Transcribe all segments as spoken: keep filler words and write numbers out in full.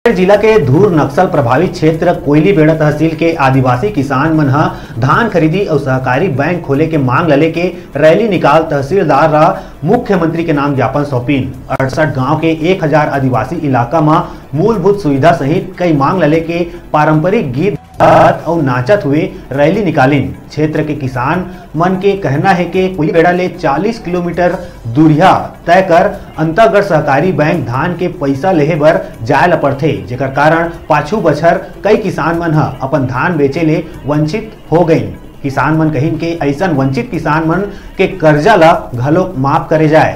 जिला के धूर नक्सल प्रभावित क्षेत्र कोयलीबेड़ा तहसील के आदिवासी किसान मन ह धान खरीदी और सहकारी बैंक खोले के मांग लले के रैली निकाल तहसीलदार रा मुख्यमंत्री के नाम ज्ञापन सौंपिन। अड़सठ गांव के एक हजार आदिवासी इलाका में मूलभूत सुविधा सहित कई मांग लले के पारंपरिक गीत और नाचत हुए रैली निकालिन। क्षेत्र के किसान मन के कहना है कि कोयलीबेड़ा ले चालीस किलोमीटर दूरिया तय कर अंतर्गत सहकारी बैंक धान के पैसा लेहे बर जाए ल पड़थे, जेकर कारण पाछू बछर कई किसान मन ह अपन धान बेचे ले वंचित हो गए। किसान मन कहिन के ऐसन वंचित किसान मन के कर्जा ला घलो माफ करे जाए।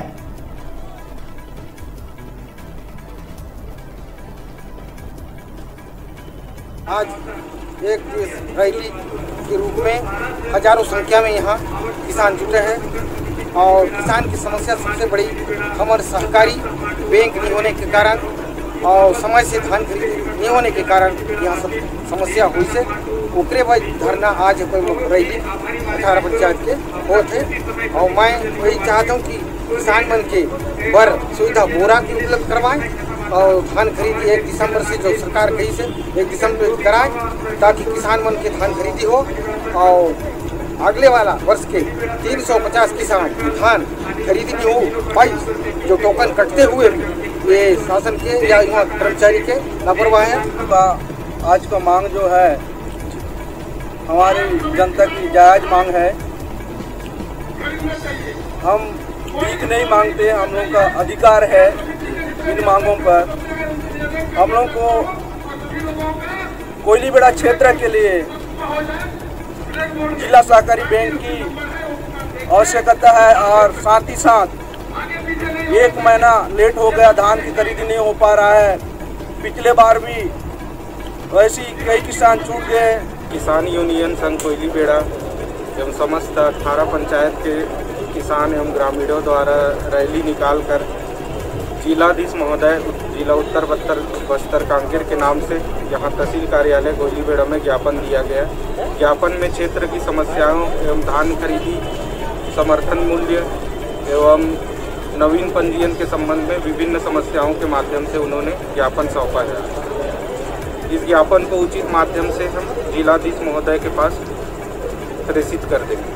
आज एक रैली के रूप में हजारों संख्या में यहाँ किसान जुटे हैं और किसान की समस्या सबसे बड़ी हमारे सहकारी बैंक नहीं होने के कारण और समय से धान खरीदी नहीं होने के कारण यहाँ सब समस्या हुई से ओकरे बाद धरना आज रैली अठारह पंचायत के होते और मैं वही चाहता हूँ कि किसान मन के बर सुविधा बोरा की उपलब्ध करवाएं और धान खरीदी एक दिसंबर से जो सरकार कही से एक दिसंबर कराए ताकि किसान मन के धान खरीदी हो और अगले वाला वर्ष के तीन सौ पचास किसान धान खरीदी भी हो भाई। जो टोकन कटते हुए भी ये शासन के या यहाँ कर्मचारी के लापरवाही है का आज का मांग जो है हमारी जनता की जायज मांग है। हम भीख नहीं मांगते, हम लोग का अधिकार है इन मांगों पर। हम लोग को कोयलीबेड़ा क्षेत्र के लिए जिला सहकारी बैंक की आवश्यकता है और साथ ही साथ एक महीना लेट हो गया, धान की खरीदी नहीं हो पा रहा है। पिछले बार भी वैसी कई किसान छूट गए। किसान यूनियन संघ कोयलीबेड़ा एवं समस्त अठारह पंचायत के किसान एवं ग्रामीणों द्वारा रैली निकालकर जिलाधीश महोदय जिला उत्तर बस्तर बस्तर कांकेर के नाम से यहाँ तहसील कार्यालय कोयलीबेड़ा में ज्ञापन दिया गया। ज्ञापन में क्षेत्र की समस्याओं एवं धान खरीदी, समर्थन मूल्य एवं नवीन पंजीयन के संबंध में विभिन्न समस्याओं के माध्यम से उन्होंने ज्ञापन सौंपा है। इस ज्ञापन को उचित माध्यम से हम जिलाधीश महोदय के पास प्रेषित कर देंगे।